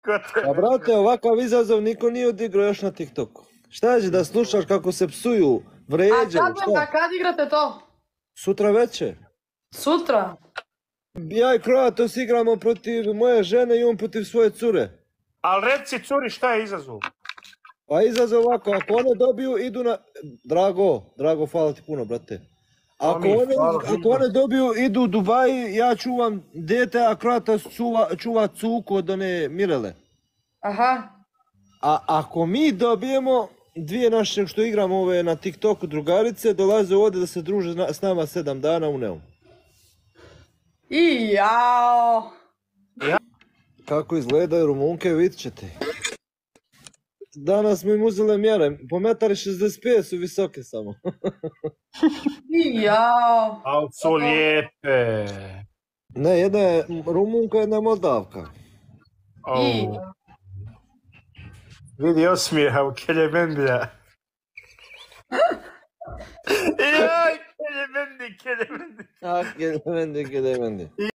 A brate, ovakav izazov niko nije odigrao još na TikToku. Šta će da slušaš kako se psuju, vređaju, A kad igrate to? Sutra večer. Sutra? Ja i Kroatos igramo protiv moje žene i on protiv svoje cure. Ali reci curi šta je izazov? Pa izazov ovako, ako one dobiju, idu na... Drago, hvala ti puno, brate. Ako one dobiju, idu u Dubai, ja čuvam dete, a Kroatos čuva cuku od one Mirele. Aha. A ako mi dobijemo, dvije naše što igramo ove na TikToku drugarice, dolaze ovdje da se druže s nama 7 dana u Neum. I jao. Kako izgledaju Rumunke, vidit ćete. Danas smo im uzeli mjere, po 1,65 m su visoke samo. I jao. Al su lijepe. Ne, jedna je Rumunka, jedna je Moldavka. Vidi osmijeha u Keljemendija. Jaj, Keljemendija. Ah, Keljemendija.